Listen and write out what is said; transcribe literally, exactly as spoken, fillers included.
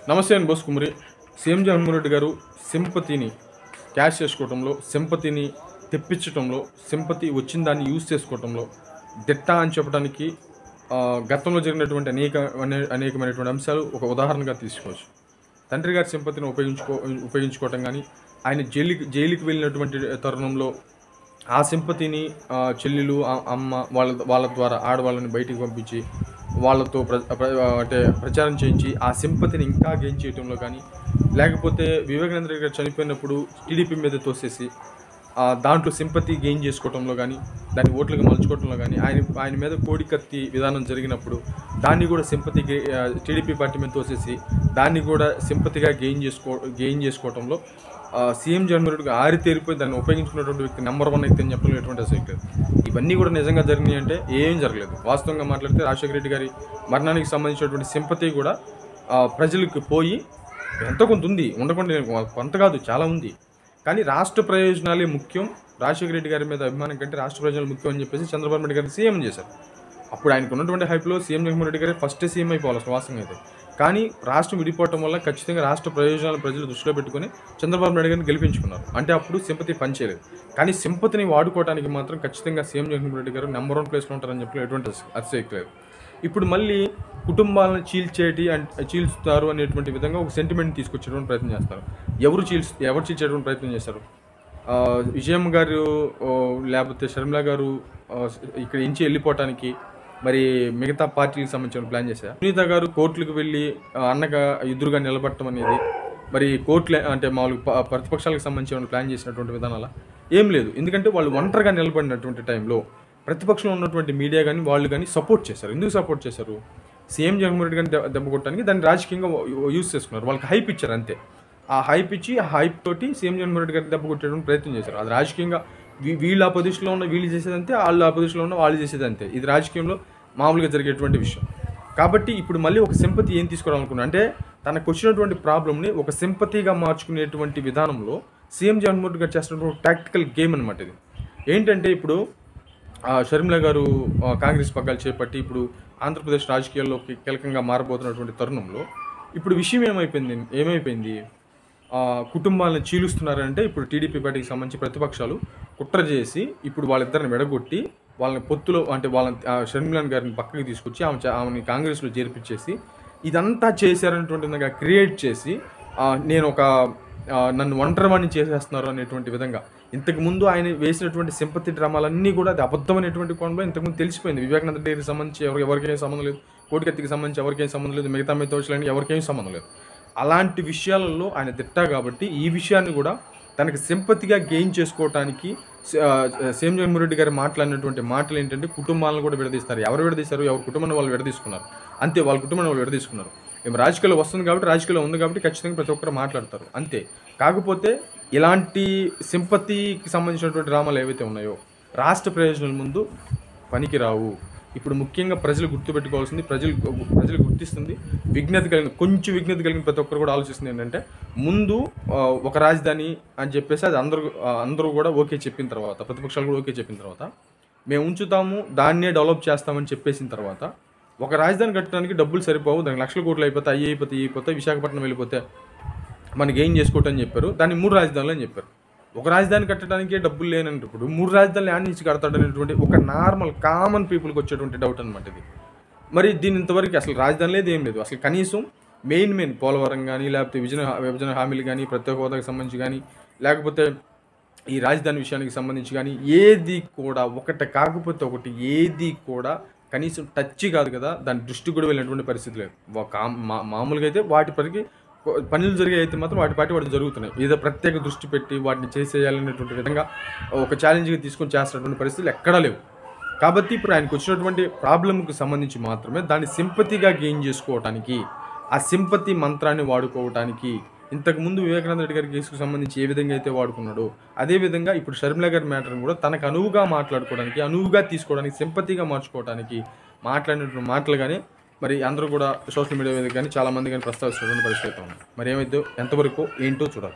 నమస్తే అండి బోస్ కుమ్మరి. సీఎం జగన్మోహన్ రెడ్డి గారు సింపతిని క్యాష్ చేసుకోవడంలో, సింపతిని తెప్పించడంలో, సింపతి వచ్చిన దాన్ని యూజ్ చేసుకోవడంలో దిట్ట అని చెప్పడానికి గతంలో జరిగినటువంటి అనేక అనేకమైనటువంటి అంశాలు ఒక ఉదాహరణగా తీసుకోవచ్చు. తండ్రి గారి సింపతిని ఉపయోగించుకో ఉపయోగించుకోవటం కానీ, ఆయన జైలుకి జైలుకి వెళ్ళినటువంటి తరుణంలో ఆ సింపతిని చెల్లెలు, అమ్మ వాళ్ళ వాళ్ళ ద్వారా ఆడవాళ్ళని బయటికి పంపించి వాళ్ళతో ప్ర అంటే ప్రచారం చేయించి ఆ సింపతిని ఇంకా గెయిన్ చేయడంలో కానీ, లేకపోతే వివేకానంద రెడ్డి గారు చనిపోయినప్పుడు టీడీపీ మీద తోసేసి దాంట్లో సింపతి గెయిన్ చేసుకోవడంలో కానీ, దాన్ని ఓట్లుగా మలుచుకోవడంలో కానీ, ఆయన ఆయన మీద కోడికత్తి విధానం జరిగినప్పుడు దాన్ని కూడా సింపతి టీడీపీ పార్టీ మీద తోసేసి దాన్ని కూడా సింపతిగా గెయిన్ చేసుకో గెయిన్ చేసుకోవడంలో సీఎం జగన్మోహన్ రెడ్డి ఆరితేరిపోయి దాన్ని ఉపయోగించుకున్నటువంటి వ్యక్తి నెంబర్ వన్ అయితే అని చెప్పడం ఎటువంటి అసలు లేదు. ఇవన్నీ కూడా నిజంగా జరిగినాయి అంటే ఏం జరగలేదు. వాస్తవంగా మాట్లాడితే రాజశేఖర రెడ్డి గారి మరణానికి సంబంధించినటువంటి సింపతి కూడా ప్రజలకు పోయి ఎంతో కొంత ఉంది, ఉండకుండా కొంత కాదు చాలా ఉంది. కానీ రాష్ట్ర ప్రయోజనాలే ముఖ్యం, రాజశేఖర రెడ్డి గారి మీద అభిమానం కంటే రాష్ట్ర ప్రయోజనాలు ముఖ్యం అని చెప్పేసి చంద్రబాబు నాయుడు గారిని సీఎం చేశారు. అప్పుడు ఆయనకు ఉన్నటువంటి హైప్లో సీఎం జగన్మోహన్ రెడ్డి గారే ఫస్ట్ సీఎం అయిపోవాలి అసలు వాస్తవంగా అయితే. కానీ రాష్ట్రం విడిపోవటం వల్ల ఖచ్చితంగా రాష్ట్ర ప్రయోజనాలు ప్రజలు దృష్టిలో పెట్టుకుని చంద్రబాబు నాయుడు గారిని గెలిపించుకున్నారు. అంటే అప్పుడు సింపతి పనిచేయలేదు. కానీ సింపతిని వాడుకోవడానికి మాత్రం ఖచ్చితంగా సీఎం జగన్మోహన్ రెడ్డి గారు నెంబర్ వన్ ప్లేస్లో ఉంటారని చెప్పి ఎటువంటి అతిశయలేదు. ఇప్పుడు మళ్ళీ కుటుంబాలను చీల్చేటి అంటే చీల్చుతారు అనేటువంటి విధంగా ఒక సెంటిమెంట్ తీసుకొచ్చేటువంటి ప్రయత్నం చేస్తారు. ఎవరు చీల్చు ఎవరు చీల్చేటువంటి ప్రయత్నం చేస్తారు? విజయమ్మ గారు లేకపోతే షర్మిల గారు ఇక్కడ నుంచి వెళ్ళిపోవటానికి మరి మిగతా పార్టీలకు సంబంధించిన ప్లాన్ చేశారు. సునీత గారు కోర్టులకు వెళ్ళి అన్నగా ఎదురుగా నిలబడటం అనేది మరి కోర్టులు అంటే మామూలుగా ప్రతిపక్షాలకు సంబంధించిన ప్లాన్ చేసినటువంటి విధానాల ఏం లేదు. ఎందుకంటే వాళ్ళు ఒంటరిగా నిలబడినటువంటి టైంలో ప్రతిపక్షంలో ఉన్నటువంటి మీడియా కానీ వాళ్ళు కానీ సపోర్ట్ చేశారు. ఎందుకు సపోర్ట్ చేశారు? సీఎం జగన్మోహన్ రెడ్డి గారిని దెబ్బ కొట్టడానికి దాన్ని రాజకీయంగా యూజ్ చేసుకున్నారు. వాళ్ళకి హైప్ ఇచ్చారు అంతే. ఆ హైప్ ఇచ్చి ఆ హైప్ తోటి సీఎం జగన్మోహన్ రెడ్డి గారిని దెబ్బ కొట్టేటువంటి ప్రయత్నం చేశారు. అది రాజకీయంగా వీళ్ళు ఆ పొజిషన్లో ఉన్న వీళ్ళు చేసేదంతే, వాళ్ళు ఆ పొజిషన్లో ఉన్న వాళ్ళు చేసేదంతే. ఇది రాజకీయంలో మామూలుగా జరిగేటువంటి విషయం. కాబట్టి ఇప్పుడు మళ్ళీ ఒక సింపతి ఏం తీసుకోవాలనుకున్నా అంటే తనకు వచ్చినటువంటి ప్రాబ్లమ్ని ఒక సింపతిగా మార్చుకునేటువంటి విధానంలో సీఎం జగన్మోహన్ రెడ్డి గారు చేస్తున్నటువంటి టాక్టికల్ గేమ్ అనమాట ఇది. ఏంటంటే ఇప్పుడు షర్మిల గారు కాంగ్రెస్ పగ్గాలు చేపట్టి ఇప్పుడు ఆంధ్రప్రదేశ్ రాజకీయాల్లోకి కీలకంగా మారబోతున్నటువంటి తరుణంలో ఇప్పుడు విషయం ఏమైపోయింది ఏమైపోయింది కుటుంబాలను చీలుస్తున్నారంటే ఇప్పుడు టీడీపీ పార్టీకి సంబంధించి ప్రతిపక్షాలు కుట్ర చేసి ఇప్పుడు వాళ్ళిద్దరిని విడగొట్టి వాళ్ళని పొత్తులో అంటే వాళ్ళని షర్మిల గారిని పక్కకి తీసుకొచ్చి ఆమె ఆమెని కాంగ్రెస్లో చేర్పించేసి ఇదంతా చేశారనేటువంటి క్రియేట్ చేసి నేను ఒక నన్ను ఒంటరివాణ్ణి చేసేస్తున్నారు అనేటువంటి విధంగా ఇంతకుముందు ఆయన వేసినటువంటి సింపతి డ్రామాలన్నీ కూడా అది అబద్ధమైనటువంటి కోణంలో ఇంతకుముందు తెలిసిపోయింది. వివేకానంద రెడ్డికి సంబంధించి ఎవరు ఎవరికేం సంబంధం లేదు, కోటికత్తికి సంబంధించి ఎవరికేం సంబంధం లేదు, మిగతా మిగతా ఎవరికేం సంబంధం లేదు. అలాంటి విషయాలలో ఆయన తిట్టా కాబట్టి ఈ విషయాన్ని కూడా తనకి సింపతిగా గెయిన్ చేసుకోవడానికి సీఎం జగన్మోహన్ రెడ్డి గారు మాట్లాడినటువంటి మాటలు ఏంటంటే కుటుంబాలను కూడా విడదీస్తారు. ఎవరు విడదీస్తారు? ఎవరి కుటుంబాన్ని వాళ్ళు విడదీసుకున్నారు అంతే. వాళ్ళ కుటుంబాన్ని వాళ్ళు విడదీసుకున్నారు. ఏం రాజకీయాల్లో వస్తుంది కాబట్టి రాజకీయాల్లో ఉంది కాబట్టి ఖచ్చితంగా ప్రతి ఒక్కరు మాట్లాడతారు అంతే. కాకపోతే ఇలాంటి సింపతికి సంబంధించినటువంటి డ్రామాలు ఏవైతే ఉన్నాయో రాష్ట్ర ప్రయోజనాల ముందు పనికిరావు. ఇప్పుడు ముఖ్యంగా ప్రజలు గుర్తుపెట్టుకోవాల్సింది, ప్రజలు ప్రజలు గుర్తిస్తుంది విజ్ఞత కలిగిన కొంచెం విజ్ఞత కలిగిన ప్రతి ఒక్కరు కూడా ఆలోచిస్తుంది ఏంటంటే ముందు ఒక రాజధాని అని చెప్పేసి అది అందరూ అందరూ కూడా ఓకే చెప్పిన తర్వాత, ప్రతిపక్షాలు కూడా ఓకే చెప్పిన తర్వాత మేము ఉంచుతాము దాన్నే డెవలప్ చేస్తామని చెప్పేసిన తర్వాత ఒక రాజధాని కట్టడానికి డబ్బులు సరిపోవు, దానికి లక్షల కోట్లు అయిపోతాయి, అయ్యి అయిపోతాయి అయిపోతాయి విశాఖపట్నం వెళ్ళిపోతే మనకి ఏం చేసుకోవటం అని చెప్పారు. దాన్ని మూడు రాజధానులు అని చెప్పారు. ఒక రాజధాని కట్టడానికే డబ్బులు లేనప్పుడు మూడు రాజధానులు యాడ్ నుంచి కడతాడనేటువంటి ఒక నార్మల్ కామన్ పీపుల్కి వచ్చేటువంటి డౌట్ అనమాట ఇది. మరి దీని ఇంతవరకు అసలు రాజధాని లేదు, ఏం లేదు. అసలు కనీసం మెయిన్ మెయిన్ పోలవరం కానీ లేకపోతే విభజన విభజన హామీలు కానీ ప్రత్యేక హోదాకి సంబంధించి కానీ లేకపోతే ఈ రాజధాని విషయానికి సంబంధించి కానీ ఏది కూడా ఒకటి కాకపోతే ఒకటి ఏది కూడా కనీసం టచ్ కాదు కదా, దాని దృష్టి కూడా వెళ్ళినటువంటి పరిస్థితి లేదు. మామూలుగా అయితే వాటి పరికి పనులు జరిగే అయితే మాత్రం వాటి పాటి వాటి జరుగుతున్నాయి. ఏదో ప్రత్యేక దృష్టి పెట్టి వాటిని చేసేయాలనేటువంటి విధంగా ఒక ఛాలెంజ్గా తీసుకొని చేస్తున్నటువంటి పరిస్థితులు ఎక్కడా లేవు. కాబట్టి ఇప్పుడు ఆయనకు వచ్చినటువంటి ప్రాబ్లంకి సంబంధించి మాత్రమే దాన్ని సింపతిగా గెయిన్ చేసుకోవటానికి, ఆ సింపతి మంత్రాన్ని వాడుకోవటానికి ఇంతకుముందు వివేకానంద రెడ్డి గారి కేసుకు సంబంధించి ఏ విధంగా అయితే వాడుకున్నాడో అదేవిధంగా ఇప్పుడు షర్మిల గారి మ్యాటర్ని కూడా తనకు అనువుగా మాట్లాడుకోవడానికి, అనువుగా తీసుకోవడానికి, సింపతిగా మార్చుకోవడానికి మాట్లాడినటువంటి మాటలు కానీ మరి అందరూ కూడా సోషల్ మీడియా మీద కానీ చాలామంది కానీ ప్రస్తావిస్తున్నటువంటి పరిస్థితి ఉంది. మరి ఏమైతే ఎంతవరకు ఏంటో చూడాలి.